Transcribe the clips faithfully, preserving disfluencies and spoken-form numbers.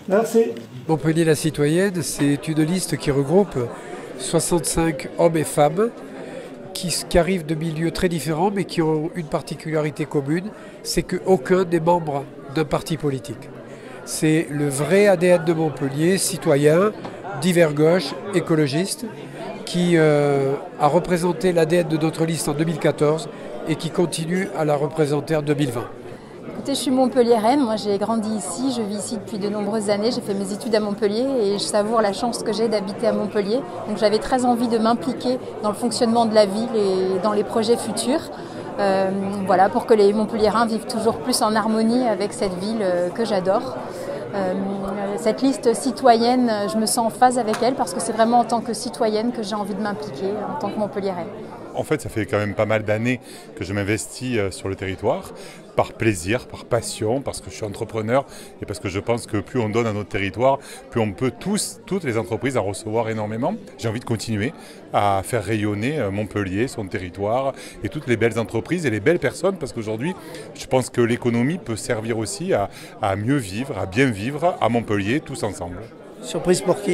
Merci. Montpellier la citoyenne, c'est une liste qui regroupe soixante-cinq hommes et femmes qui, qui arrivent de milieux très différents mais qui ont une particularité commune, c'est qu'aucun n'est membre d'un parti politique. C'est le vrai A D N de Montpellier, citoyen, divers gauche, écologiste, qui euh, a représenté l'A D N de notre liste en deux mille quatorze et qui continue à la représenter en deux mille vingt. Écoutez, je suis montpelliéraine, moi j'ai grandi ici, je vis ici depuis de nombreuses années, j'ai fait mes études à Montpellier et je savoure la chance que j'ai d'habiter à Montpellier. Donc j'avais très envie de m'impliquer dans le fonctionnement de la ville et dans les projets futurs. Euh, voilà, pour que les Montpelliérains vivent toujours plus en harmonie avec cette ville euh, que j'adore. Euh, cette liste citoyenne, je me sens en phase avec elle parce que c'est vraiment en tant que citoyenne que j'ai envie de m'impliquer en tant que Montpelliéraine. En fait, ça fait quand même pas mal d'années que je m'investis sur le territoire, par plaisir, par passion, parce que je suis entrepreneur et parce que je pense que plus on donne à notre territoire, plus on peut tous, toutes les entreprises en recevoir énormément. J'ai envie de continuer à faire rayonner Montpellier, son territoire et toutes les belles entreprises et les belles personnes, parce qu'aujourd'hui, je pense que l'économie peut servir aussi à, à mieux vivre, à bien vivre à Montpellier, tous ensemble. Surprise pour qui ?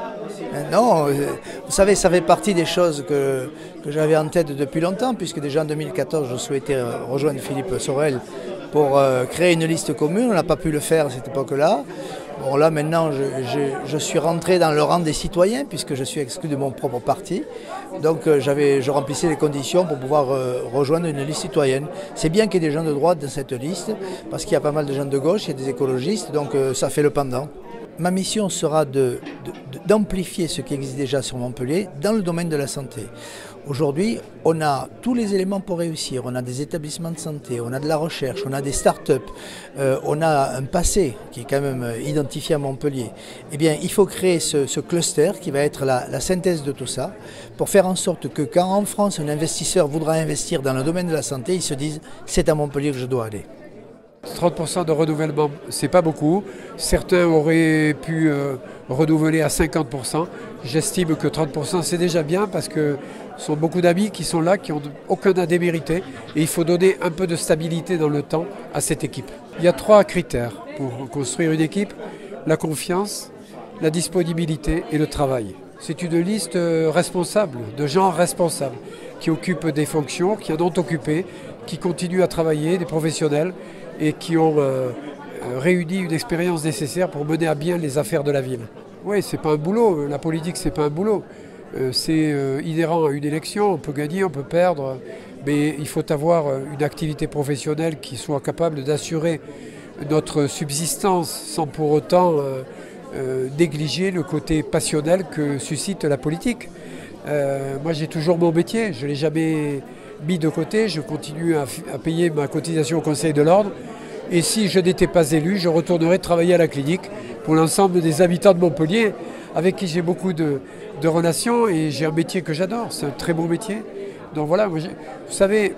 Non, vous savez, ça fait partie des choses que, que j'avais en tête depuis longtemps, puisque déjà en deux mille quatorze, je souhaitais rejoindre Philippe Sorel pour euh, créer une liste commune. On n'a pas pu le faire à cette époque-là. Bon, là, maintenant, je, je, je suis rentré dans le rang des citoyens, puisque je suis exclu de mon propre parti. Donc, euh, j'avais, je remplissais les conditions pour pouvoir euh, rejoindre une liste citoyenne. C'est bien qu'il y ait des gens de droite dans cette liste, parce qu'il y a pas mal de gens de gauche, il y a des écologistes, donc euh, ça fait le pendant. Ma mission sera de, de, d'amplifier ce qui existe déjà sur Montpellier dans le domaine de la santé. Aujourd'hui, on a tous les éléments pour réussir. On a des établissements de santé, on a de la recherche, on a des start-up, euh, on a un passé qui est quand même identifié à Montpellier. Eh bien, il faut créer ce, ce cluster qui va être la, la synthèse de tout ça pour faire en sorte que quand en France un investisseur voudra investir dans le domaine de la santé, il se dise « c'est à Montpellier que je dois aller ». trente pour cent de renouvellement, c'est pas beaucoup. Certains auraient pu euh, renouveler à cinquante pour cent. J'estime que trente pour cent c'est déjà bien parce que ce sont beaucoup d'amis qui sont là, qui n'ont aucun à démériter. Et il faut donner un peu de stabilité dans le temps à cette équipe. Il y a trois critères pour construire une équipe. La confiance, la disponibilité et le travail. C'est une liste responsable, de gens responsables, qui occupent des fonctions, qui en ont occupé, qui continuent à travailler, des professionnels, et qui ont euh, réuni une expérience nécessaire pour mener à bien les affaires de la ville. Oui, c'est pas un boulot, la politique c'est pas un boulot. Euh, c'est euh, inhérent à une élection, on peut gagner, on peut perdre, mais il faut avoir une activité professionnelle qui soit capable d'assurer notre subsistance sans pour autant euh, euh, négliger le côté passionnel que suscite la politique. Euh, moi j'ai toujours mon métier, je ne l'ai jamais mis de côté, je continue à, à payer ma cotisation au Conseil de l'Ordre et si je n'étais pas élu, je retournerais travailler à la clinique pour l'ensemble des habitants de Montpellier avec qui j'ai beaucoup de, de relations et j'ai un métier que j'adore, c'est un très beau métier. Donc voilà, moi, vous savez,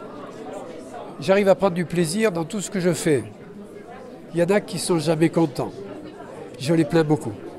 j'arrive à prendre du plaisir dans tout ce que je fais. Il y en a qui ne sont jamais contents, je les plains beaucoup.